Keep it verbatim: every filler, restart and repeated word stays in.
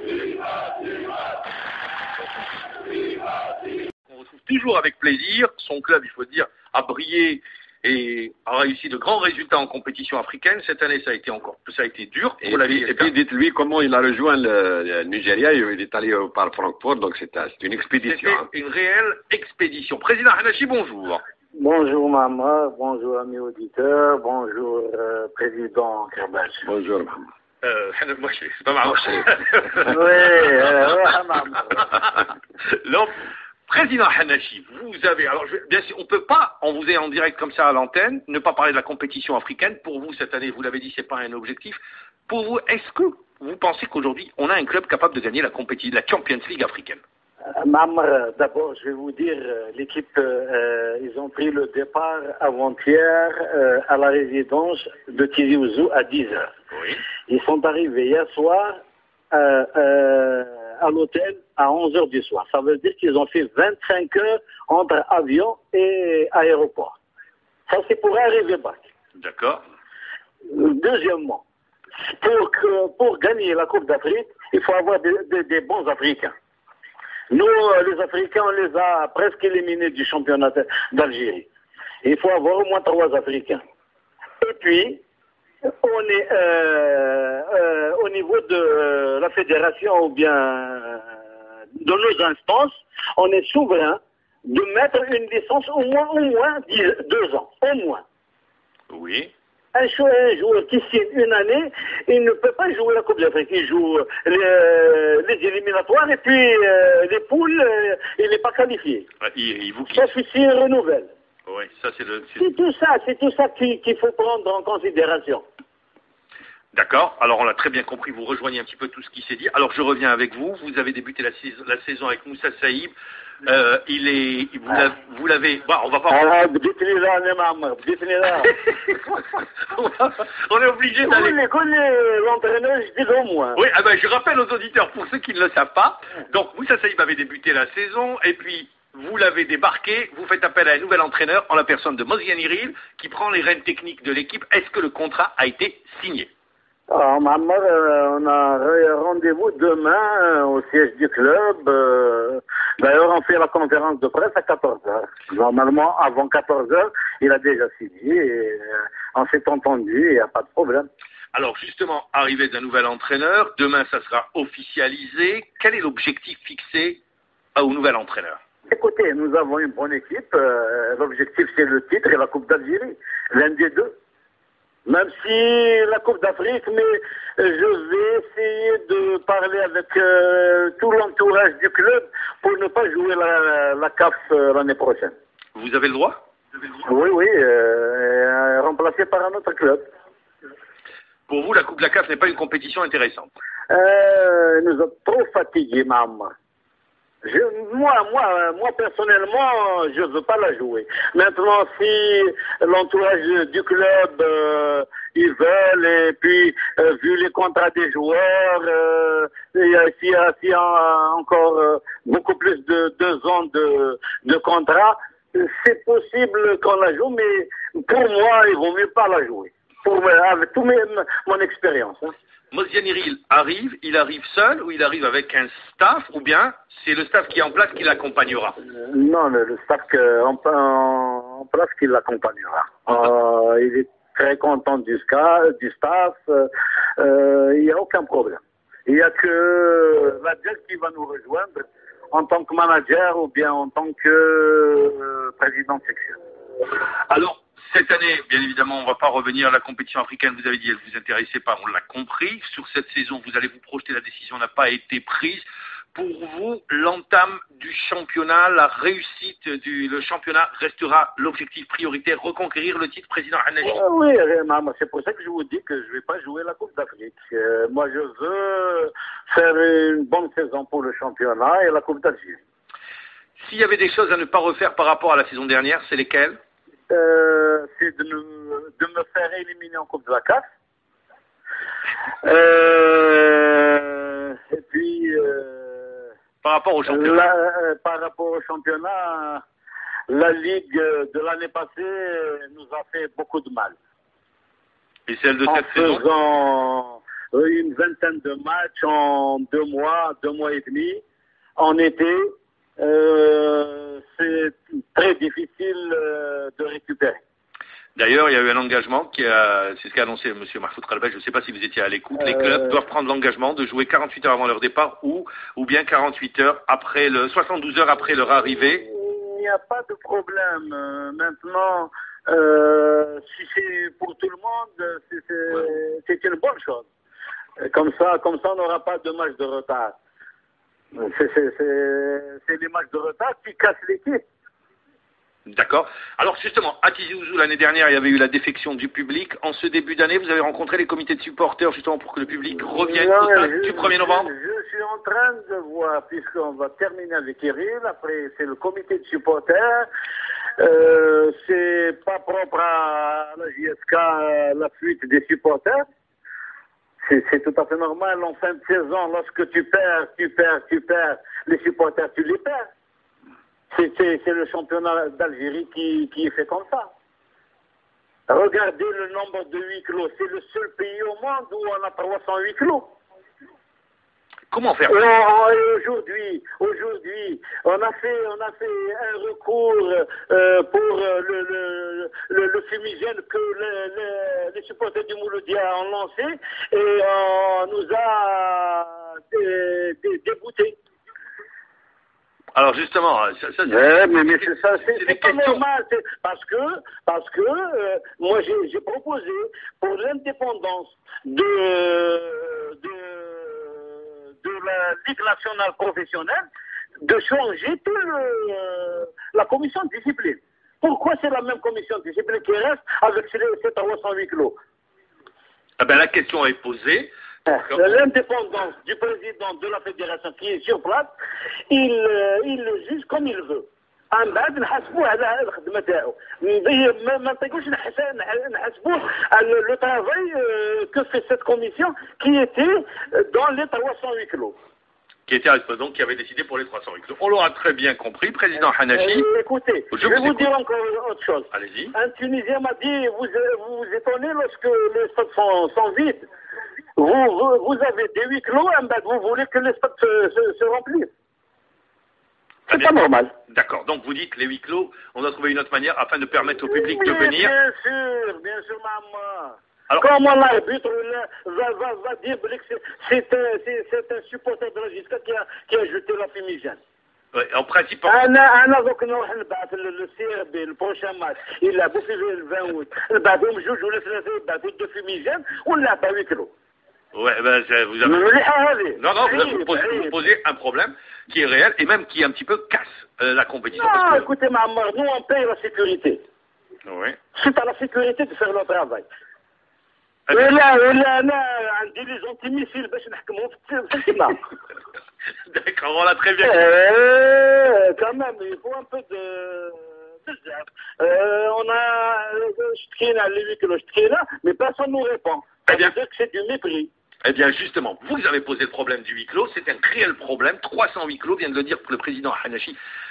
On retrouve toujours avec plaisir. Son club, il faut dire, a brillé et a réussi de grands résultats en compétition africaine. Cette année, ça a été encore, ça a été dur. Et puis, et puis dites-lui comment il a rejoint le, le Nigeria. Il est allé par Francfort, donc c'est une expédition. C'était hein. une réelle expédition. Président Hanachi, bonjour. Bonjour Mama, bonjour amis auditeurs, bonjour euh, Président Kerbach. Bonjour Mama. Euh, moi, je c'est pas marrant. Oui, euh, ouais, Mama. Donc, Président Hanachi, vous avez, alors je, bien sûr, on peut pas, on vous est en direct comme ça à l'antenne, ne pas parler de la compétition africaine. Pour vous, cette année, vous l'avez dit, c'est pas un objectif. Pour vous, est-ce que vous pensez qu'aujourd'hui, on a un club capable de gagner la compétition, la Champions League africaine? Mamre, d'abord, je vais vous dire, l'équipe, euh, ils ont pris le départ avant-hier euh, à la résidence de Thierry Ouzou à dix heures. Oui. Ils sont arrivés hier soir euh, euh, à l'hôtel à onze heures du soir. Ça veut dire qu'ils ont fait vingt-cinq heures entre avion et aéroport. Ça, c'est pour arriver back. D'accord. Deuxièmement, pour, que, pour gagner la Coupe d'Afrique, il faut avoir des, des, des bons Africains. Nous, les Africains, on les a presque éliminés du championnat d'Algérie. Il faut avoir au moins trois Africains. Et puis, on est euh, euh, au niveau de euh, la fédération ou bien euh, de nos instances, on est souverain de mettre une licence au moins, au moins dix, deux ans, au moins. Oui. Un joueur qui signe une année, il ne peut pas jouer la Coupe d'Afrique. Il joue les, les éliminatoires et puis euh, les poules, euh, il n'est pas qualifié. Il, il vous quitte. Sauf s'il renouvelle. Oui, ça c'est le... C'est tout ça, c'est tout ça qu'il qu'il faut prendre en considération. D'accord, alors on l'a très bien compris, vous rejoignez un petit peu tout ce qui s'est dit. Alors je reviens avec vous, vous avez débuté la saison, la saison avec Moussa Saïb. Euh, il est, vous l'avez, bon, on va pas. Ah, on est obligé d'aller. Vous connaissez l'entraîneur, je dis au moins. Oui, ah ben, je rappelle aux auditeurs, pour ceux qui ne le savent pas, donc Moussa Saïb avait débuté la saison, et puis vous l'avez débarqué, vous faites appel à un nouvel entraîneur, en la personne de Moziani Ril, qui prend les rênes techniques de l'équipe. Est-ce que le contrat a été signé? Alors, maman, euh, on a rendez-vous demain euh, au siège du club. Euh, D'ailleurs, on fait la conférence de presse à quatorze heures. Normalement, avant quatorze heures, il a déjà signé. Et, euh, on s'est entendu, il n'y a pas de problème. Alors, justement, arrivée d'un nouvel entraîneur, demain, ça sera officialisé. Quel est l'objectif fixé au nouvel entraîneur? Écoutez, nous avons une bonne équipe. Euh, L'objectif, c'est le titre et la Coupe d'Algérie. L'un des deux. Même si la Coupe d'Afrique, mais je vais essayer de parler avec euh, tout l'entourage du club pour ne pas jouer la, la C A F euh, l'année prochaine. Vous avez le droit? Oui, oui, euh, remplacé par un autre club. Pour vous, la Coupe de la C A F n'est pas une compétition intéressante? euh, Nous sommes trop fatigués, maman. Je, moi, moi, moi, personnellement, je ne veux pas la jouer. Maintenant, si l'entourage du club, euh, ils veulent, et puis, euh, vu les contrats des joueurs, euh, s'il y a, s'il y a encore euh, beaucoup plus de deux ans de, de contrat, c'est possible qu'on la joue, mais pour moi, il vaut mieux pas la jouer. Pour moi, avec toute mon expérience. Hein. Moziani Ril arrive, il arrive seul ou il arrive avec un staff, ou bien c'est le staff qui est en place qui l'accompagnera? euh, Non, le, le staff que, en, en, en place qui l'accompagnera. Euh, il est très content du, ska, du staff, euh, il n'y a aucun problème. Il n'y a que l'Adjel qui va nous rejoindre en tant que manager ou bien en tant que euh, président de section. Alors, cette année, bien évidemment, on ne va pas revenir à la compétition africaine. Vous avez dit, elle ne vous intéressait pas, on l'a compris. Sur cette saison, vous allez vous projeter, la décision n'a pas été prise. Pour vous, l'entame du championnat, la réussite du le championnat restera l'objectif prioritaire, reconquérir le titre, président Hanachi? Euh, oui, maman, c'est pour ça que je vous dis que je ne vais pas jouer la Coupe d'Afrique. Euh, moi, je veux faire une bonne saison pour le championnat et la Coupe d'Algérie. S'il y avait des choses à ne pas refaire par rapport à la saison dernière, c'est lesquelles? Euh, c'est de, de me faire éliminer en Coupe de la C A F. Euh, et puis, euh, par rapport au championnat, la, euh, par rapport au championnat, la Ligue de l'année passée nous a fait beaucoup de mal. Et celle de en cette faisant, saison une vingtaine de matchs en deux mois, deux mois et demi, en été. Euh, c'est très difficile euh, de récupérer. D'ailleurs, il y a eu un engagement qui a, c'est ce qu'a annoncé M. Mahfoud Khalbaj, je ne sais pas si vous étiez à l'écoute, euh... les clubs doivent prendre l'engagement de jouer quarante-huit heures avant leur départ ou, ou bien quarante-huit heures après le, soixante-douze heures après leur arrivée. Il n'y a pas de problème. Euh, maintenant, euh, si c'est pour tout le monde, c'est, c'est, ouais. c'est une bonne chose. Comme ça, comme ça, on n'aura pas de match de retard. C'est, c'est, c'est, c'est les matchs de retard qui cassent l'équipe. D'accord. Alors justement, à Tizi Ouzou, l'année dernière, il y avait eu la défection du public. En ce début d'année, vous avez rencontré les comités de supporters justement pour que le public revienne non, au stade du premier novembre. Je, je suis en train de voir, puisqu'on va terminer avec Kirill, après c'est le comité de supporters. Euh, c'est pas propre à la J S K, la fuite des supporters. C'est, c'est tout à fait normal. En fin de saison, lorsque tu perds, tu perds, tu perds, les supporters, tu les perds. C'est, c'est, c'est le championnat d'Algérie qui, qui est fait comme ça. Regardez le nombre de huis clos. C'est le seul pays au monde où on a trois cents huis clos. Comment faire? Et aujourd'hui, aujourd'hui, on a fait, on a fait un recours euh, pour le, le, le, le fumigène que le, le, les supporters du Mouloudia ont lancé et on nous a dé, dé, déboutés. Alors justement, ça, ça, ouais, mais, mais c'est ça, c'est, c'est, c'est pas normal, c'est parce que, parce que euh, moi j'ai, j'ai proposé pour l'indépendance de, de, de la Ligue nationale professionnelle de changer tout le, euh, la commission de discipline. Pourquoi c'est la même commission de discipline qui reste avec ces trois cent huit clos? Ah ben la question est posée. L'indépendance du président de la fédération qui est sur place, il, il le juge comme il veut. من بعد نحاسبوه على الخدمه تاعو ما ما نطيقوش نحاسبوه على le travail que fait cette commission qui était dans les trois cent huit clos. Qui était donc qui avait décidé pour les trois cent huit clos. On l'aura très bien compris, président Hanafi. Euh, écoutez, je, je vais vous, vous dire encore autre chose. Allez-y. Un Tunisien m'a dit vous vous, vous étonnez lorsque les stades sont, sont vides. Vous, vous, vous avez des huis clos, vous voulez que les stades se, se, se remplissent. C'est pas normal. D'accord. Donc vous dites les huis clos, on doit trouver une autre manière afin de permettre au public oui, de venir. Bien sûr, bien sûr, maman. Alors, comment l'arbitre va, va, va dire que c'est, c'est, un, c'est, c'est un supporter de la J S K qui a, qui a jeté la fumigène? Oui, en principe. أنا أنا دوك نروح نبعث للسي ار بي البروشان ماتش يلعبوا في العشرين أوت نبعثهم جوج ولا ثلاثة يبعثوا دو فيميجان ونلعبوا huis clos. Ouais, ben, vous avez... Non, non, vous, vous, posez, vous posez un problème qui est réel et même qui un petit peu casse euh, la compétition. Non, parce que... écoutez, Mahamar, nous on paye la sécurité. Oui. C'est à la sécurité de faire le travail. ولا ولا أنا عندي لي جونتي ميسيل باش نحكمهم في السماء. D'accord, on l'a très bien. Euh, quand même, il faut un peu de... Euh, on a... les huis clos, mais personne ne nous répond. Ça veut dire que c'est du mépris. Eh bien, justement, vous avez posé le problème du huis clos, c'est un réel problème. trois cents huis clos, vient de le dire le président Hanafi